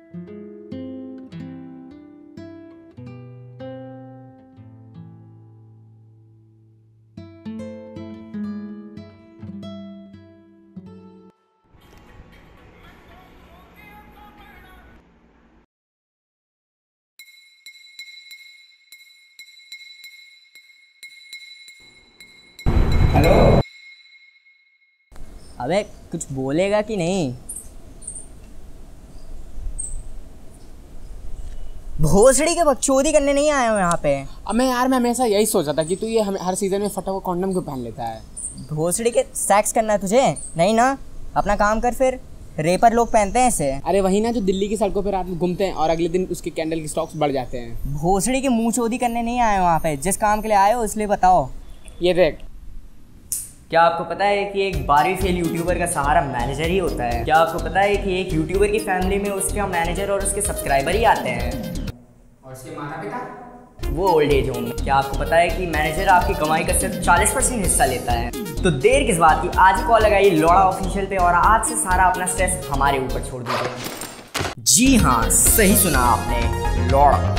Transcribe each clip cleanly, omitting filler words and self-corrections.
Hello. अबे कुछ बोलेगा कि नहीं? भोसड़ी के बकचोदी करने नहीं आया हूँ यहाँ पे। अब मैं हमेशा यही सोचा था कि तू ये हर सीजन में फटा हुआ कॉन्डम क्यों पहन लेता है। भोसड़ी के सेक्स करना है तुझे? नहीं ना, अपना काम कर फिर। रेपर लोग पहनते हैं इसे। अरे वही ना जो दिल्ली की सड़कों पर रात में घूमते हैं और अगले दिन उसके कैंडल के स्टॉक्स बढ़ जाते हैं। भोसड़ी के मुँह चोदी करने नहीं आए हो वहाँ पे। जिस काम के लिए आए हो इसलिए बताओ। ये देख, क्या आपको पता है कि एक 12वीं फेल यूट्यूबर का सहारा मैनेजर ही होता है? क्या आपको पता है कि एक यूट्यूबर की फैमिली में उसका मैनेजर और उसके सब्सक्राइबर ही आते हैं? और उसके माता पिता वो ओल्ड एज होम में। क्या आपको पता है कि मैनेजर आपकी कमाई का सिर्फ 40% हिस्सा लेता है? तो देर किस बात की, आज ही कॉल लगाइए लौड़ा ऑफिशियल पे और आज से सारा अपना स्ट्रेस हमारे ऊपर छोड़ दीजिए। जी हाँ, सही सुना आपने, लौड़ा।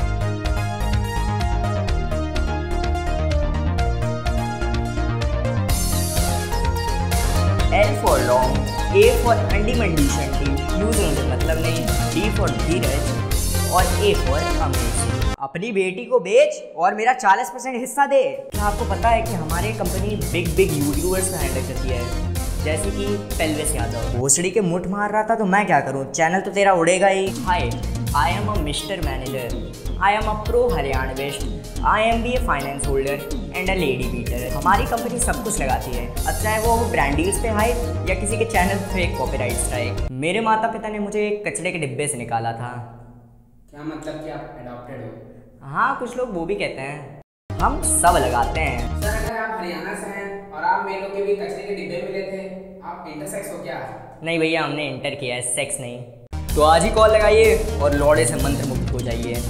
L for long, A for अंडी मंडी शंटी, यूज होने मतलब नहीं, D for धीरज और A for अमेजिंग। अपनी बेटी को बेच और मेरा 40% हिस्सा दे। क्या आपको पता है कि हमारी कंपनी बिग यूट्यूबर्स को हैंडल करती है, जैसे कि पेल्विस यादव। भोसड़ी के मुठ मार रहा था तो मैं क्या करूं, चैनल तो तेरा उड़ेगा ही। Hi, I am a mister manager, I am a pro Haryanvist, I am B A finance holder and a lady beater. हमारी कंपनी सब कुछ लगाती है, अब चाहे वो ब्रांड डील्स पे हाइप या किसी के चैनल पे फेक कॉपीराइट स्ट्राइक। मेरे माता पिता ने मुझे एक कचरे के डिब्बे से निकाला था। क्या मतलब कि आप अडॉप्टेड हो? हाँ, कुछ लोग वो भी कहते हैं। हम सब लगाते हैं। सर अगर आप हरियाणा से हैं और आप मेलों के भी कचरे के डिब्बे मिले थे, आप इंटरसेक्स हो क्या? नहीं भैया, हमने इंटर किया है, सेक्स नहीं। तो आज ही कॉल लगाइए और लौड़े से मंत्र मुक्त हो जाइए।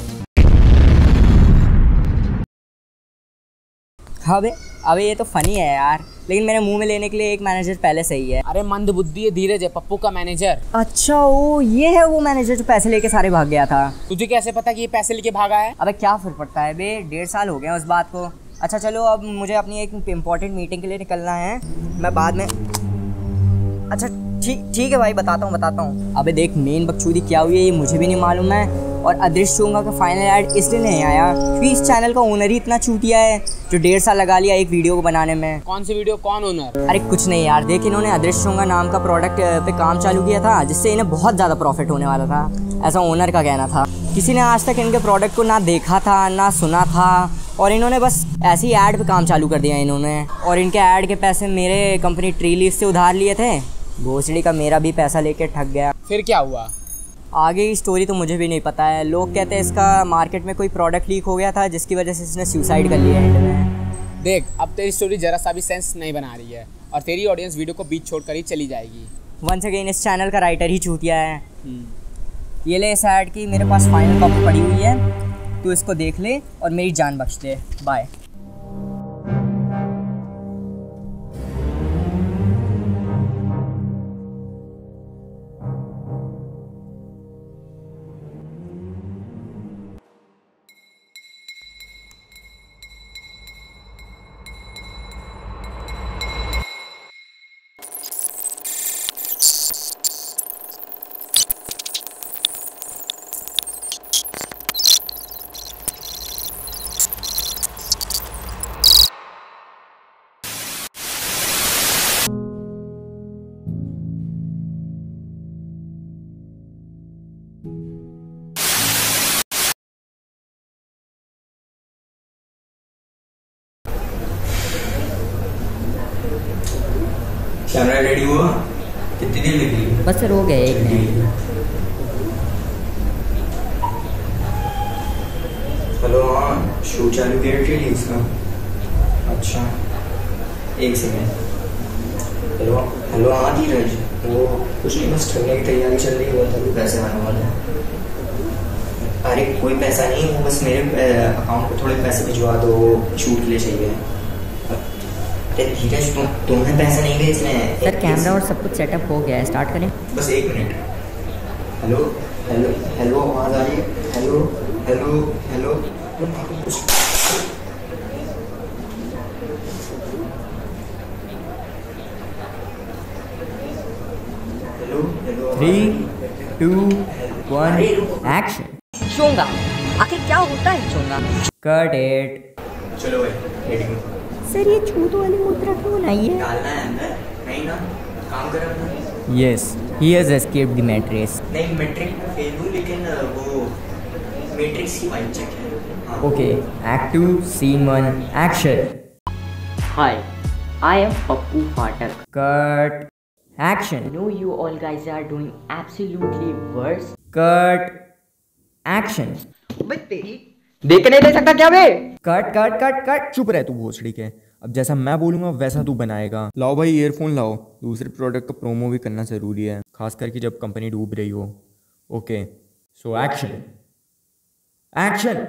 अबे ये तो फनी है यार, लेकिन मेरे मुंह में लेने के लिए एक मैनेजर पहले से ही है। अरे मंद बुद्धि है, धीरज है, पप्पू का मैनेजर। अच्छा, ओ ये है वो मैनेजर जो पैसे लेके सारे भाग गया था। तुझे कैसे पता कि ये पैसे लेके भागा है? अबे क्या फर्क पड़ता है बे, 1.5 साल हो गए उस बात को। अच्छा चलो, अब मुझे अपनी एक इम्पोर्टेंट मीटिंग के लिए निकलना है, मैं बाद में। अच्छा ठीक है भाई, बताता हूँ। अबे देख, मेन बकचोदी क्या हुई है ये मुझे भी नहीं मालूम है। और अदृश्य चोंगा का फाइनल ऐड इसलिए नहीं आया क्योंकि इस चैनल का ओनर ही इतना चूतिया है जो 1.5 साल लगा लिया एक वीडियो को बनाने में। कौन सी वीडियो, कौन ओनर? अरे कुछ नहीं यार, देख इन्होंने अदृश्य चोंगा नाम का प्रोडक्ट पे काम चालू किया था जिससे इन्हें बहुत ज़्यादा प्रॉफिट होने वाला था, ऐसा ओनर का कहना था। किसी ने आज तक इनके प्रोडक्ट को ना देखा था ना सुना था और इन्होंने बस ऐसे ही ऐड पे काम चालू कर दिया इन्होंने। और इनके ऐड के पैसे मेरे कंपनी ट्री लीफ से उधार लिए थे, भोसड़ी का मेरा भी पैसा लेके ठग गया। फिर क्या हुआ? आगे की स्टोरी तो मुझे भी नहीं पता है। लोग कहते हैं इसका मार्केट में कोई प्रोडक्ट लीक हो गया था जिसकी वजह से इसने सुसाइड कर लिया एंड में। देख, अब तेरी स्टोरी जरा सा भी सेंस नहीं बना रही है और तेरी ऑडियंस वीडियो को बीच छोड़कर ही चली जाएगी। वंस अगेन इस चैनल का राइटर ही चूतिया है। ये ले, इस ऐड की मेरे पास फाइनल कॉपी पड़ी हुई है, तू इसको देख ले और मेरी जान बख्श दे। बाय। कैमरा रेडी हुआ? कितनी देर लगी? बस सर, हो गया 1 मिनट। हेलो, हाँ शूट चालू किया ट्री लीव्स का? अच्छा 1 सेकेंड। हेलो हाँ धीरज, वो कुछ नहीं, बस ठगने की तैयारी चल रही है, तभी पैसे आने वाले हैं। अरे कोई पैसा नहीं, वो बस मेरे अकाउंट पे थोड़े पैसे भिजवा दो, शूट के लिए चाहिए। धीरज तुम्हें पैसे नहीं भेजने हैं सर, कैमरा और सब कुछ सेटअप हो गया है, स्टार्ट करें? बस 1 minute. Hello hello hello hello hello hello hello hello 3, 2, 1 action. चोंगा, आखिर क्या होता है चोंगा? Cut it. चलो भाई रेडी सर ये छूत वाली मुद्रा क्यों बनाई है? डालना है अंदर नहीं ना काम कर अपना yes, he has escaped the matrix. नहीं मैट्रिक में फेल हूँ लेकिन वो मैट्रिक्स की वाइब चेक है हाँ okay, act 2 scene 1 action. Hi, I am Pappu Patak. Cut action. I know you all guys are doing absolutely worse. Cut action. देख नहीं दे सकता क्या बे? Cut cut cut cut. चुप रह तू भोसड़ी के। अब जैसा मैं बोलूंगा वैसा तू बनाएगा। लाओ भाई ईयरफोन लाओ, दूसरे प्रोडक्ट का प्रोमो भी करना ज़रूरी है, खास करके जब कंपनी डूब रही हो। Okay so action action.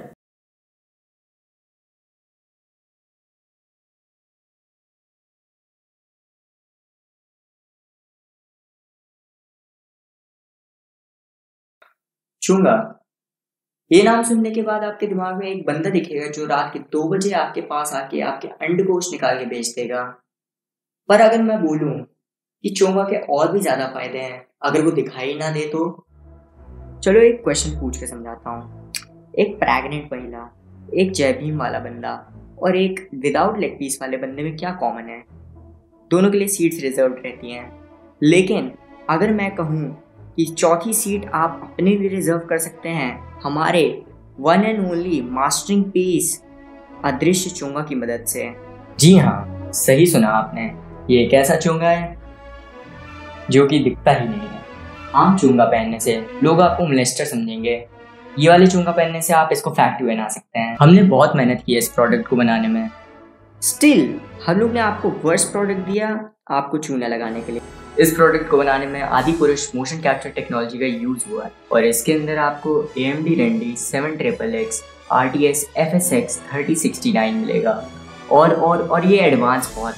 चूंगा, ये नाम सुनने के बाद आपके दिमाग में एक बंदा दिखेगा जो रात के 2 बजे आपके पास आके आपके अंडकोश निकाल के बेच देगा। पर अगर मैं बोलूं कि चोंगा के और भी ज्यादा फायदे हैं, अगर वो दिखाई ना दे तो चलो एक क्वेश्चन पूछ के समझाता हूँ। एक प्रेग्नेंट महिला, एक जय भीम वाला बंदा और एक विदाउट लेग पीस वाले बंदे में क्या कॉमन है? दोनों के लिए सीट्स रिजर्व रहती हैं, लेकिन अगर मैं कहूँ कि चौथी सीट आप अपने लिए रिजर्व कर सकते हैं हमारे one and only mastering piece अदृश्य चोंगा की मदद से। जी हाँ, सही सुना आपने। ये एक ऐसा चोंगा है जो कि दिखता ही नहीं है। आम चोंगा पहनने से लोग आपको मोलेस्टर समझेंगे, ये वाले चोंगा पहनने से आप इसको फैक्टिव बना सकते हैं। हमने बहुत मेहनत की है इस प्रोडक्ट को बनाने में, स्टिल हम लोग ने आपको वर्स्ट प्रोडक्ट दिया आपको चूना लगाने के लिए। इस प्रोडक्ट को बनाने में Adipurush motion capture technology का यूज हुआ है और इसके अंदर आपको AMD Rendy 7XXX RTX FSX 3069 मिलेगा और ये एडवांस बहुत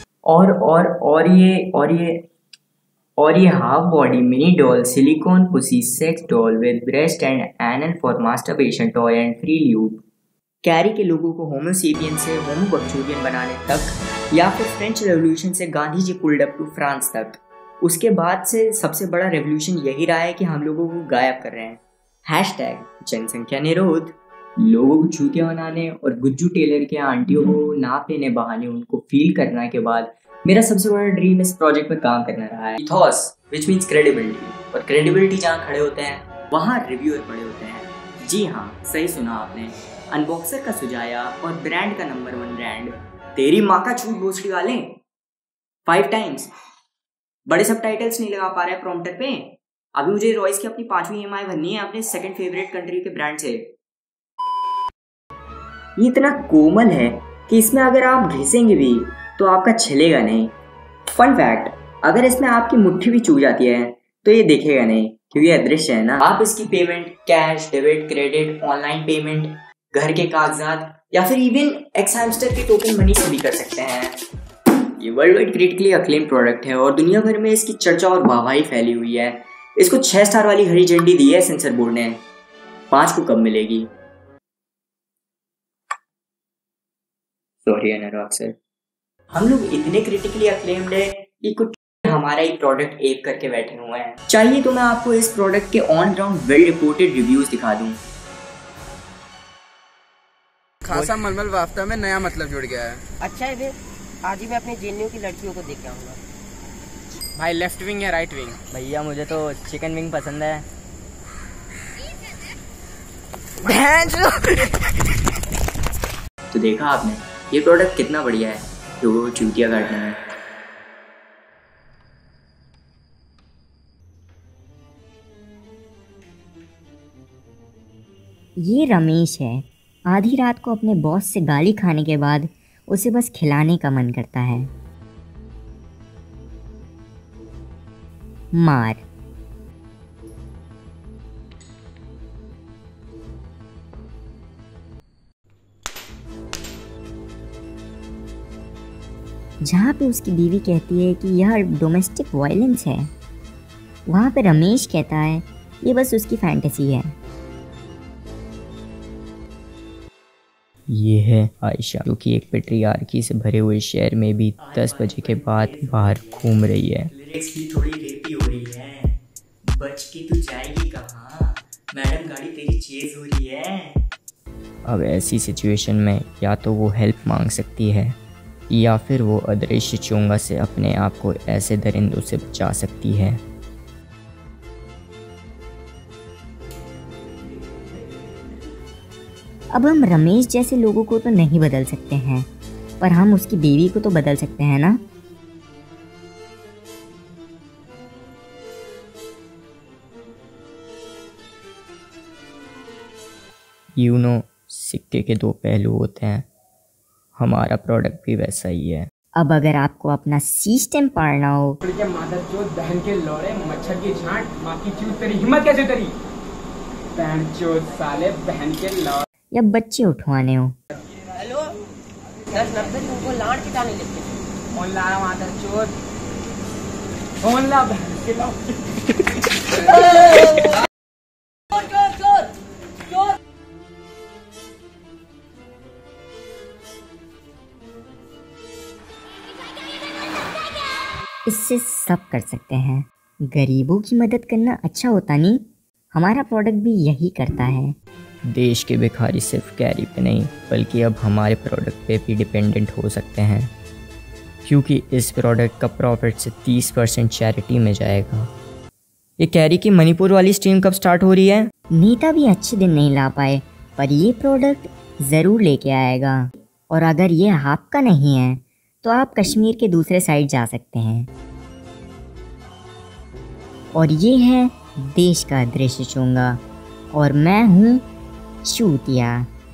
और ये half body mini doll silicone pussy sex doll with breast and anal for masturbation toy and free lube carry के लोगों को होमोसेपियन से होमो बक्चूरियन बनाने तक या फिर फ्रेंच रेवोल्यूशन से Gandhi ji pulled up to France तक। उसके बाद से सबसे बड़ा रेवोल्यूशन यही रहा है कि हम लोगों को गायब कर रहे हैं। हैशटैग जनसंख्या निरोध। लोगों को चूतिया बनाने और गुज्जू टेलर के आंटियों को नाप लेने बहाने उनको फील करने के बाद मेरा सबसे बड़ा ड्रीम इस प्रोजेक्ट पर काम करना रहा है। इथॉस विच मीन्स क्रेडिबिलिटी, और क्रेडिबिलिटी जहाँ खड़े होते हैं वहाँ रिव्यूअर खड़े होते हैं। जी हाँ, सही सुना आपने। अनबॉक्सर का सुझाया और ब्रांड का नंबर 1 ब्रांड। तेरी माँ का छूट भोसड़ी वाले 5 टाइम्स बड़े सब टाइटल्स नहीं लगा पा रहे प्रॉम्प्टर पे। अभी मुझे रॉयस की अपनी 5वीं EMI भरनी है अपने सेकंड फेवरेट कंट्री के ब्रांड से। ये इतना कोमल है कि इसमें अगर आप घिसेंगे भी तो आपका छिलेगा नहीं। फन फैक्ट, अगर इसमें आपकी मुट्ठी भी चूक जाती है तो ये दिखेगा नहीं क्योंकि अदृश्य है ना। आप इसकी payment cash, debit, credit, online payment, घर के कागजात या फिर इवन एक्स हैमस्टर के टोकन मनी से भी कर सकते हैं। ये world wide critically acclaim product है और दुनिया भर में इसकी चर्चा और वाहवाही फैली हुई है। इसको 6 स्टार वाली हरी झंडी दी है सेंसर बोर्ड ने। 5 को कब मिलेगी? सॉरी अनुराग सर, हम लोग इतने क्रिटिकली अक्लेम्ड है कि कुछ हमारा ही प्रोडक्ट एप करके बैठे हुए हैं। चाहिए तो मैं आपको इस प्रोडक्ट के on ground well reported reviews दिखा दूं। खासा मलमल वाफ्ता में नया मतलब जुड़ गया है। अच्छा है फिर आज ही मैं अपने जेएनयू की लड़कियों को देख के आऊंगा। भाई लेफ्ट विंग या राइट विंग? भैया मुझे तो चिकन विंग पसंद है। तो देखा आपने ये प्रोडक्ट कितना बढ़िया है लोगों को चूतिया काटने में। ये रमेश है। आधी रात को अपने बॉस से गाली खाने के बाद उसे बस खिलाने का मन करता है। मार। जहाँ पे उसकी बीवी कहती है कि यह डोमेस्टिक वायलेंस है, वहाँ पे रमेश कहता है ये बस उसकी फैंटेसी है। ये है आयशा, जो कि एक पेट्रियार्की से भरे हुए शहर में भी 10 बजे के बाद बाहर घूम रही है। लिरिक्स भी थोड़ी रेपी हो रही है। बच के तू जाएगी कहाँ? मैडम गाड़ी तेरी चेज हो रही है। अब ऐसी सिचुएशन में या तो वो हेल्प मांग सकती है या फिर वो अदृश्य चोंगा से अपने आप को ऐसे दरिंदों से बचा सकती है। अब हम रमेश जैसे लोगों को तो नहीं बदल सकते हैं, पर हम उसकी बीवी को तो बदल सकते हैं ना। सिक्के के दो पहलू होते हैं। हमारा प्रोडक्ट भी वैसा ही है। अब अगर आपको अपना सिस्टम पढ़ना हो के मादरचोद बहन के लौड़े मच्छर की झांट माँ की चूत तेरी हिम्मत कैसे तेरी बहन चोद साले बहन के लौड़े या बच्चे उठवाने हो। हेलो 10-90 तुमको लाड़ पिटाने लेते हैं। फोन ला मादरचोद फोन ला बहन के लौड़े। चोर चोर चोर चोर। इससे सब कर सकते हैं। गरीबों की मदद करना अच्छा होता नहीं? हमारा प्रोडक्ट भी यही करता है। देश के भिखारी सिर्फ कैरी पे नहीं बल्कि अब हमारे प्रोडक्ट पे भी डिपेंडेंट हो सकते हैं, क्योंकि इस प्रोडक्ट का प्रॉफिट से 30% चैरिटी में जाएगा। ये कैरी की मणिपुर वाली स्ट्रीम कब स्टार्ट हो रही है? नीता भी अच्छे दिन नहीं ला पाए, पर ये प्रोडक्ट ज़रूर लेके आएगा। और अगर ये आपका नहीं है तो आप कश्मीर के दूसरे साइड जा सकते हैं। और ये है देश का दृश्य चोंगा और मैं हूँ चूतिया।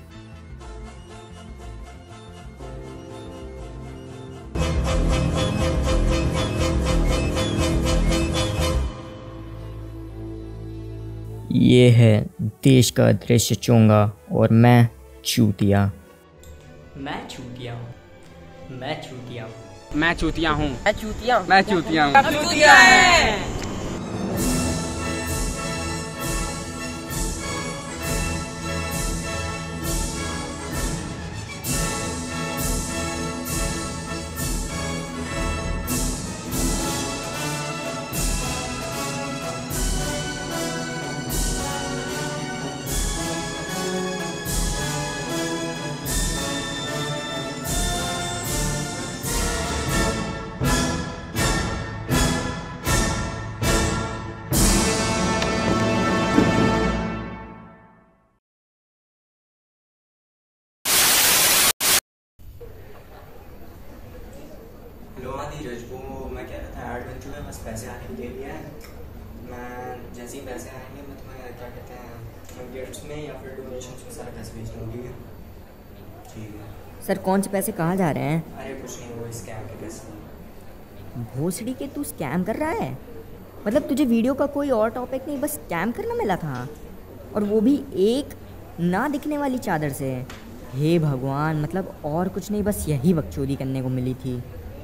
ये है देश का दृश्य चोंगा और मैं चूतिया। मैं चूतिया हूँ। मैं चूतिया हूँ। मैं चूतिया हूँ। मैं चूतिया हूँ। मैं चूतिया हूँ। हम चूतिया हैं। हेलो हाँ धीरज, वो मैं कह रहा था ऐड बन चुका है, बस पैसे आने के लिए है। मैं जैसे ही पैसे आएंगे मैं तुम्हें क्या कहते हैं गिफ्ट्स में या फिर डोनेशंस में सारा पैसे भेज दूँगी। ठीक है? ठीक है सर कौन से पैसे कहाँ जा रहे हैं? अरे कुछ नहीं, वो स्कैम के पैसे। भोसड़ी के तू स्कैम कर रहा है? मतलब तुझे वीडियो का कोई और टॉपिक नहीं, बस स्कैम करना मिला था, और वो भी एक ना दिखने वाली चादर से। हे भगवान, मतलब और कुछ नहीं, बस यही बकचोदी करने को मिली थी।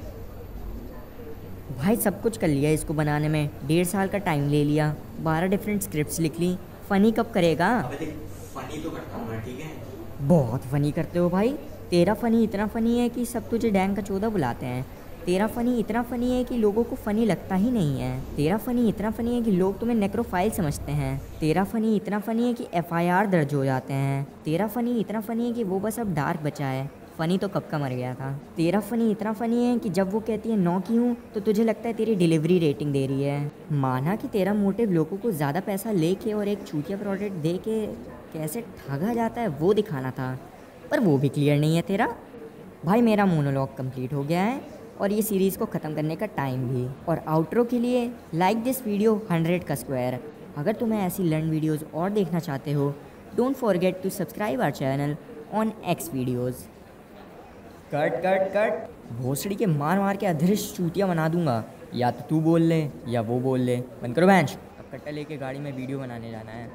भाई सब कुछ कर लिया इसको बनाने में, 1.5 साल का टाइम ले लिया, 12 डिफरेंट स्क्रिप्ट्स लिख ली। फ़नी कब करेगा? अबे देख, फनी तो करता हूँ मैं, ठीक है? बहुत फ़नी करते हो भाई। तेरा फ़नी इतना फ़नी है कि सब तुझे डैंग का चौदह बुलाते हैं। तेरा फ़नी इतना फ़नी है कि लोगों को फ़नी लगता ही नहीं है। तेरा फ़नी इतना फ़नी है कि लोग तुम्हें नेक्रोफाइल समझते हैं। तेरा फ़नी इतना फ़नी है कि FIR दर्ज हो जाते हैं। तेरा फ़नी इतना फ़नी है कि वो बस अब डार्क बचा है। फ़नी तो कब का मर गया था। तेरा फ़नी इतना फ़नी है कि जब वो कहती है 9 की हूँ तो तुझे लगता है तेरी डिलीवरी रेटिंग दे रही है। माना कि तेरा मोटिव लोगों को ज़्यादा पैसा लेके और एक चूतिया प्रोडक्ट दे के कैसे ठगा जाता है वो दिखाना था, पर वो भी क्लियर नहीं है तेरा। भाई मेरा मोनोलॉग कंप्लीट हो गया है और ये सीरीज़ को ख़त्म करने का टाइम भी। और आउटरो के लिए लाइक दिस वीडियो 100 का स्क्वायर। अगर तुम्हें ऐसी लर्न वीडियोज़ और देखना चाहते हो, don't forget to subscribe our channel on X videos. Cut cut cut, भोसड़ी के मार मार के अधृष्ट चूतिया बना दूंगा। या तो तू बोल ले या वो बोल ले। बंद करो बेंच। अब कट्टा लेके गाड़ी में वीडियो बनाने जाना है।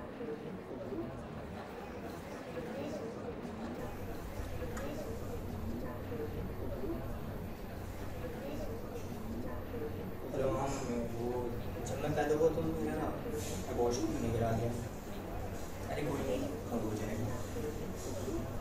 हेलो हाँ, वो जब मैं पैदा हुआ तो मेरा ना अबॉर्शन में नहीं गिरा दिया। अरे कोई नहीं, अब हो जाएगा।